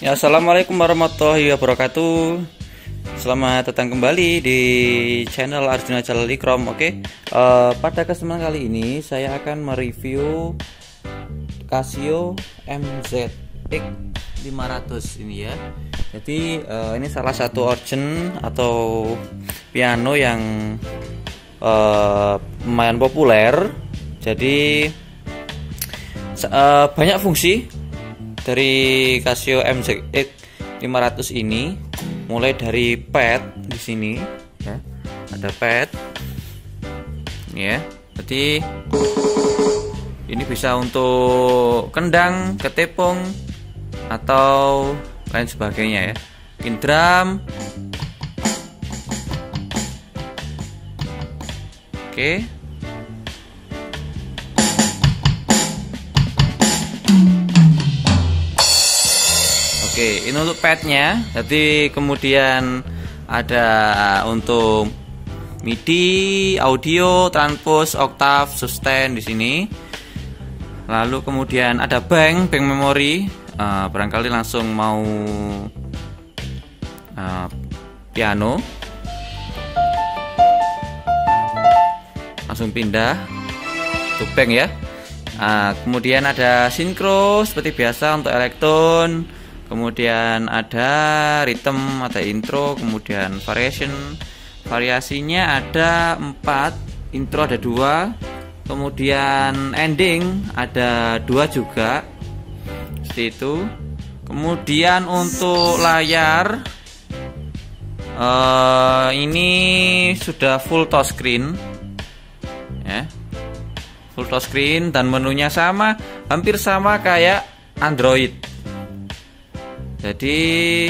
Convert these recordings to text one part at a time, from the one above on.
Ya, assalamualaikum warahmatullahi wabarakatuh. Selamat datang kembali di channel Arjuna Jalal-Ikrom. Oke, pada kesempatan kali ini saya akan mereview Casio MZX 500 ini ya. Jadi ini salah satu organ atau piano yang lumayan populer. Jadi banyak fungsi dari Casio MZX 500 ini, mulai dari pad di sini ya, ada pad ya. Jadi ini bisa untuk kendang, ketepung atau lain sebagainya ya. Bikin drum. Oke. Oke, ini untuk padnya. Jadi kemudian ada untuk MIDI, audio, transpose, octave, sustain di sini. Lalu kemudian ada bank memory. Barangkali langsung mau piano, langsung pindah untuk bank ya. Kemudian ada sinkro seperti biasa untuk elektron. Kemudian ada rhythm, ada intro, kemudian variation. Variasinya ada 4, intro ada 2, kemudian ending ada 2 juga. Seperti itu. Kemudian untuk layar ini sudah full touchscreen ya. Full touchscreen dan menunya sama, hampir sama kayak Android. Jadi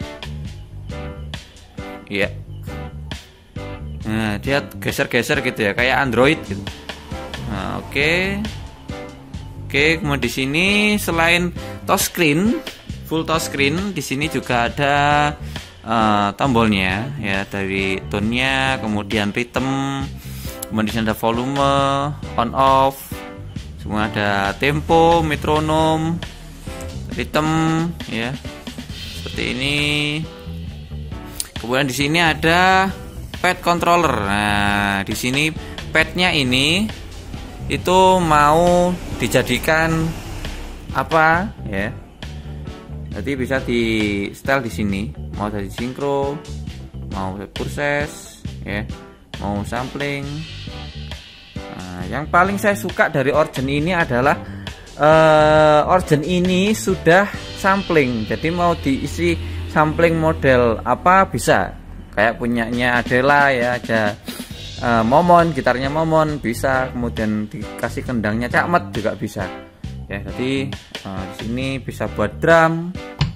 ya, nah dia geser-geser gitu ya, kayak Android gitu. Nah, oke, kemudian di sini selain touchscreen, full touchscreen, di sini juga ada tombolnya ya, dari tone-nya, kemudian rhythm, kemudian di sini ada volume, on off, semua ada tempo, metronom, rhythm ya. Seperti ini. Kemudian di sini ada pad controller. Nah, di sini padnya ini itu mau dijadikan apa ya? Jadi bisa di style di sini. Mau jadi sinkro, mau process ya, mau sampling. Nah, yang paling saya suka dari organ ini adalah organ ini sudah sampling. Jadi mau diisi sampling model apa bisa, kayak punyanya Adela ya, ada Momon, gitarnya Momon bisa, kemudian dikasih kendangnya Cakmet juga bisa ya. Jadi di sini bisa buat drum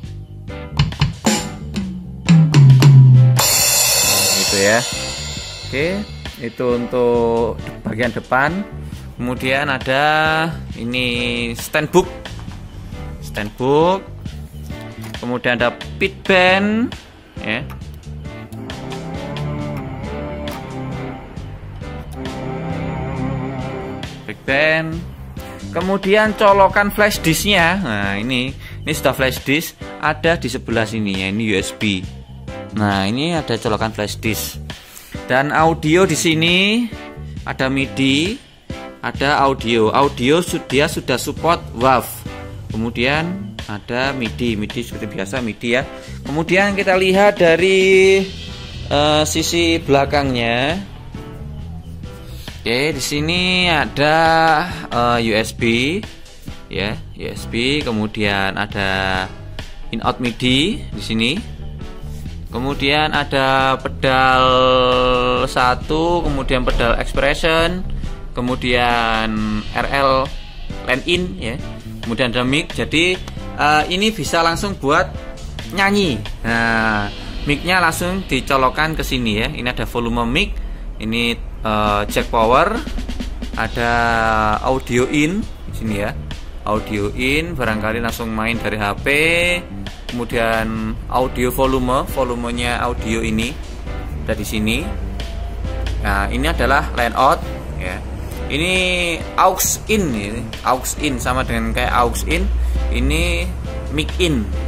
gitu ya. Oke, itu untuk bagian depan. Kemudian ada ini stand book, kemudian ada pit band ya. Pit band. Kemudian colokan flash disknya. Nah, ini sudah flash disk, ada di sebelah sini ya, ini USB. Nah, ini ada colokan flash disk. Dan audio di sini ada MIDI, ada audio dia sudah support WAV. Kemudian ada MIDI seperti biasa MIDI ya. Kemudian kita lihat dari sisi belakangnya. Oke, di sini ada USB ya, USB. Kemudian ada in-out MIDI di sini. Kemudian ada pedal 1, kemudian pedal expression, kemudian RL line in ya. Kemudian ada mic. Jadi ini bisa langsung buat nyanyi. Nah, micnya langsung dicolokkan ke sini ya. Ini ada volume mic, ini jack power, ada audio in di sini ya. Audio in, barangkali langsung main dari HP. Kemudian audio volumenya audio ini ada di sini. Nah, ini adalah line out ya. Ini aux in sama dengan kayak aux in. Ini mic in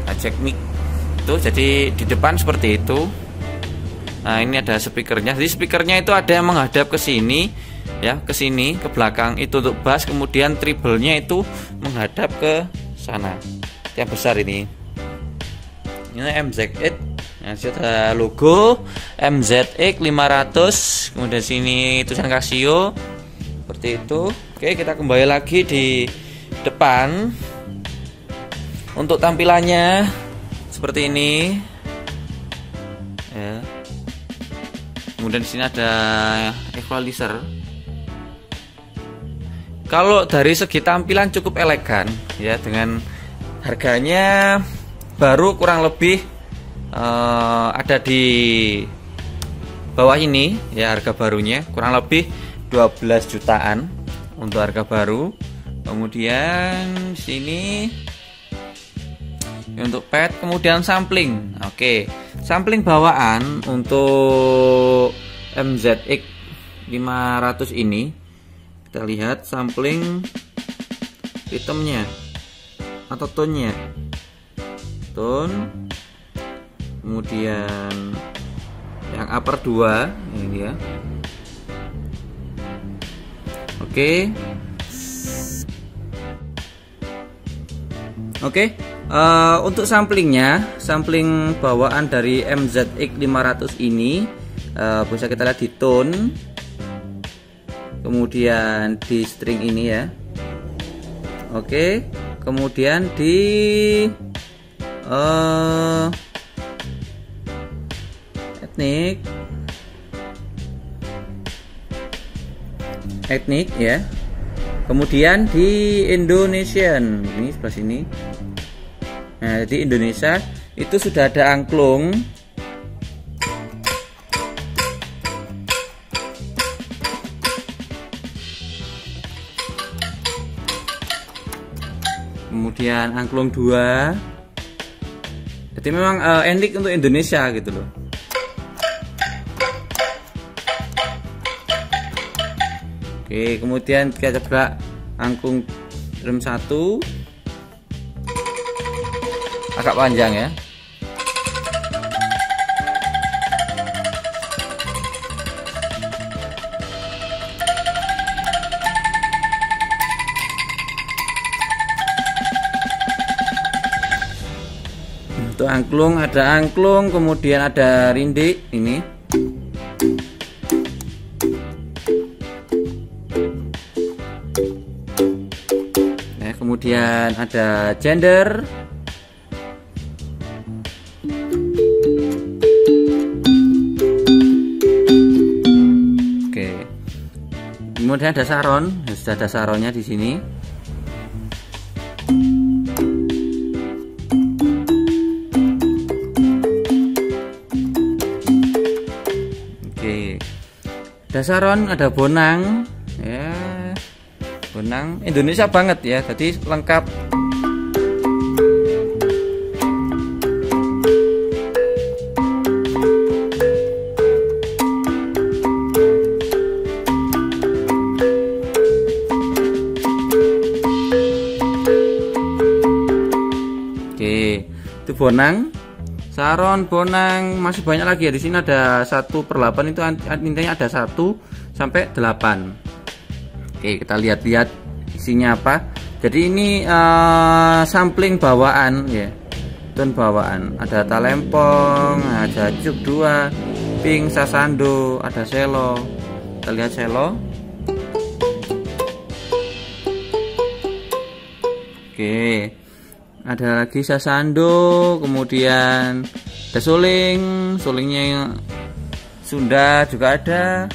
jack mic itu, jadi di depan seperti itu. Nah, ini ada speakernya. Jadi speakernya itu ada yang menghadap ke sini ya, ke sini, ke belakang itu untuk bass, kemudian treble-nya itu menghadap ke sana. Yang besar ini. Ini MZX. Nah, ada logo MZX 500, kemudian sini tulisan Casio seperti itu. Oke, kita kembali lagi di depan. Untuk tampilannya seperti ini ya. Kemudian di sini ada equalizer. Kalau dari segi tampilan cukup elegan ya, dengan harganya baru kurang lebih ada di bawah ini ya, harga barunya kurang lebih 12 jutaan untuk harga baru. Kemudian di sini untuk pad, kemudian sampling. Oke, sampling bawaan untuk MZX 500 ini, kita lihat sampling ritmenya atau tone-nya, tone, kemudian yang upper 2 ini ya. Oke. Untuk samplingnya, sampling bawaan dari MZX 500 ini bisa kita lihat di tone, kemudian di string ini ya. Oke, kemudian di etnik ya. Kemudian di Indonesian ini sebelah sini. Nah, jadi Indonesia itu sudah ada angklung. Kemudian angklung 2. Jadi memang etnik untuk Indonesia gitu loh. Oke, kemudian kita coba angklung drum 1. Agak panjang ya. Untuk angklung, ada angklung, kemudian ada rindik ini. Nah, kemudian ada gender. Kemudian ada saron, sudah ada saronnya di sini. Oke, ada saron, ada bonang, ya, bonang Indonesia banget ya, jadi lengkap. Itu bonang, saron, bonang, masih banyak lagi ya. Di sini ada 1/8, itu intinya ada 1 sampai 8. Oke, kita lihat-lihat isinya apa. Jadi ini sampling bawaan ya, tone bawaan. Ada talempong, ada juk 2, pink, sasando, ada selo. Kita lihat selo. Oke. Ada lagi sasando, kemudian ada suling, sulingnya yang Sunda juga ada.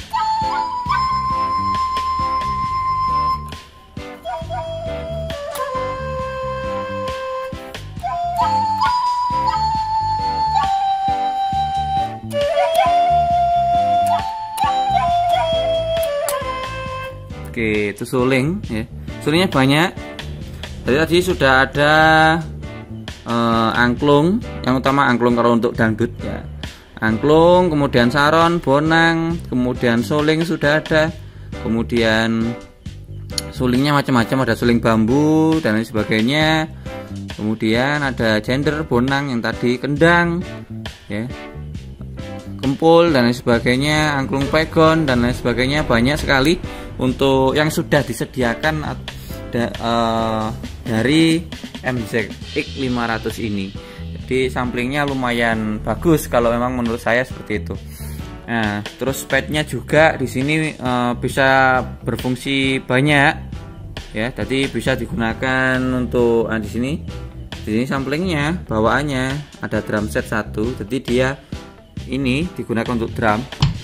Oke, itu suling ya. Sulingnya banyak. Tadi sudah ada angklung, yang utama angklung kalau untuk dangdut ya. Angklung, kemudian saron, bonang, kemudian suling sudah ada. Kemudian sulingnya macam-macam, ada suling bambu dan lain sebagainya. kemudian ada gender, bonang yang tadi, kendang, ya, kempul dan lain sebagainya, angklung pegon dan lain sebagainya. Banyak sekali untuk yang sudah disediakan dari MZX 500 ini. Jadi samplingnya lumayan bagus kalau memang menurut saya seperti itu. Nah, terus padnya juga di sini bisa berfungsi banyak, ya. Jadi bisa digunakan untuk di sini samplingnya, bawaannya ada drum set 1. Jadi dia ini digunakan untuk drum.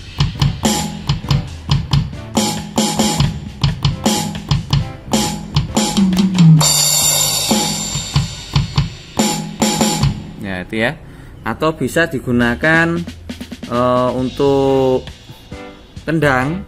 Ya, itu ya. Atau bisa digunakan untuk kendang.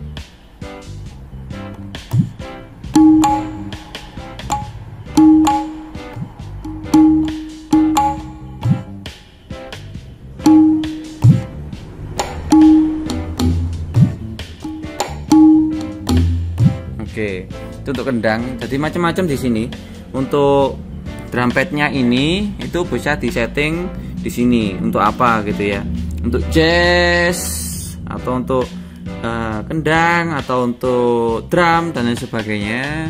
Oke, itu untuk kendang. Jadi macam-macam di sini. Untuk drum padnya ini itu bisa disetting di sini untuk apa gitu ya. Untuk jazz atau untuk kendang atau untuk drum dan lain sebagainya.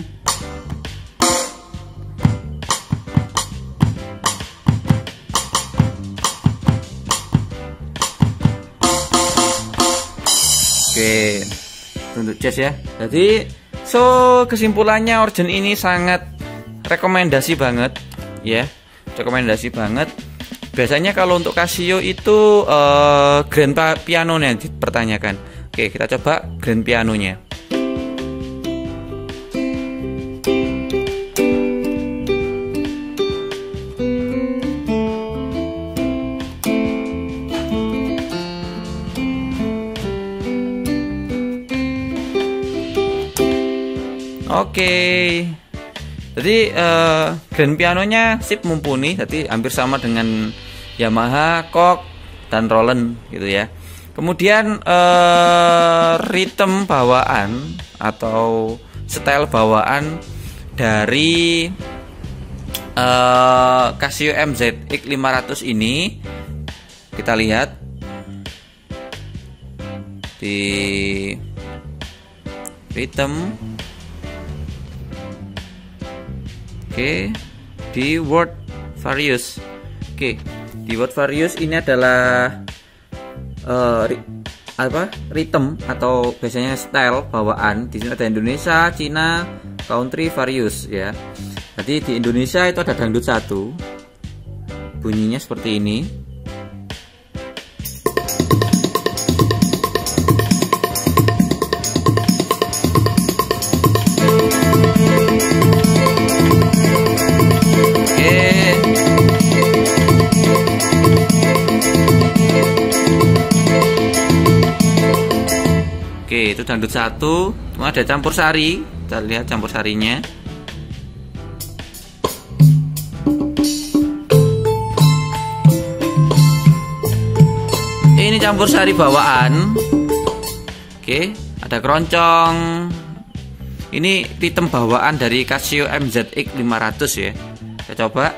Oke, untuk jazz ya. Jadi kesimpulannya organ ini sangat rekomendasi banget, ya, rekomendasi banget. Biasanya kalau untuk Casio itu grand pianonya dipertanyakan. Oke, kita coba grand pianonya. Oke. Jadi grand pianonya sip, mumpuni. Jadi hampir sama dengan Yamaha, Korg, dan Roland gitu ya. Kemudian ritme bawaan atau style bawaan dari Casio MZX 500 ini kita lihat di ritme. Oke, di Word Various. Oke, di Word Various ini adalah ritme atau biasanya style bawaan. Di sini ada Indonesia, Cina, country, various ya. Jadi di Indonesia itu ada dangdut 1. Bunyinya seperti ini. Oke, itu dangdut 1. Cuma ada campur sari. Kita lihat campur sarinya. Ini campur sari bawaan. Oke, ada keroncong. Ini ritme bawaan dari Casio MZX 500 ya. Kita coba.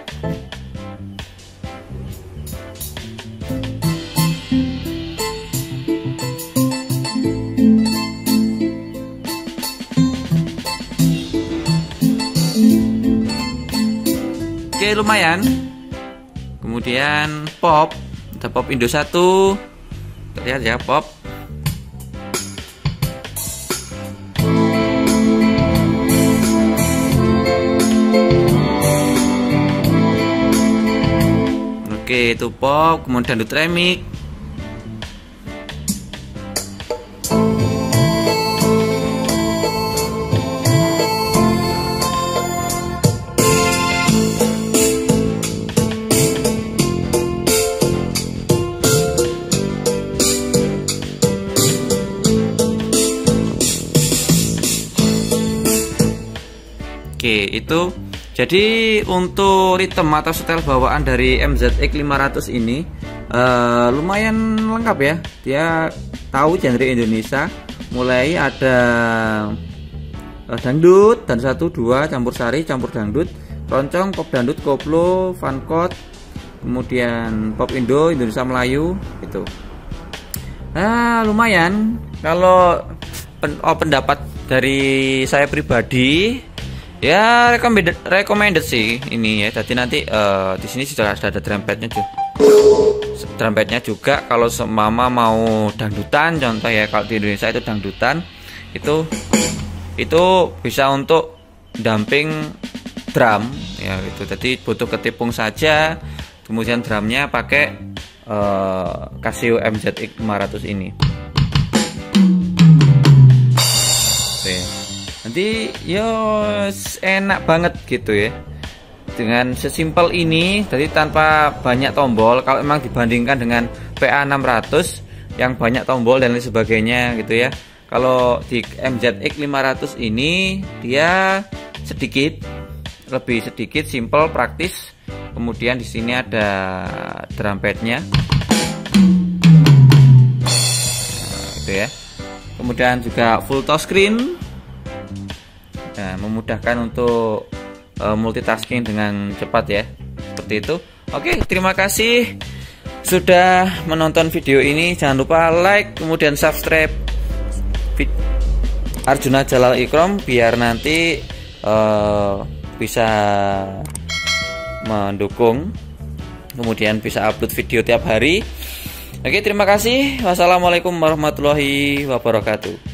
Oke, lumayan. Kemudian pop, ada pop Indo 1. Kita lihat ya, pop. Oke, itu pop. Kemudian dangdut remix. Oke, itu jadi untuk ritme atau setel bawaan dari MZX 500 ini lumayan lengkap ya. Dia tahu genre Indonesia, mulai ada dangdut dan 1, 2 campur sari, campur dangdut, keroncong, pop dangdut, koplo, fancode, kemudian pop Indo, Indonesia Melayu itu. Nah, lumayan kalau pendapat dari saya pribadi ya recommended sih ini ya. Jadi nanti di sini sudah ada trumpetnya juga kalau semama mau dangdutan, contoh ya kalau di Indonesia itu dangdutan itu bisa untuk damping drum ya gitu. Jadi butuh ketipung saja, kemudian drumnya pakai Casio MZX 500 ini. Oke. Nanti yo enak banget gitu ya. Dengan sesimpel ini, jadi tanpa banyak tombol. Kalau memang dibandingkan dengan PA 600 yang banyak tombol dan lain sebagainya gitu ya. Kalau di MZX 500 ini dia lebih sedikit, simple, praktis. Kemudian di sini ada drumpadnya, gitu ya. Kemudian juga full touchscreen, nah, memudahkan untuk multitasking dengan cepat ya, seperti itu. Oke, terima kasih sudah menonton video ini. Jangan lupa like, kemudian subscribe Arjuna Jalal Ikrom biar nanti bisa mendukung, kemudian bisa upload video tiap hari. Oke, terima kasih. Wassalamualaikum warahmatullahi wabarakatuh.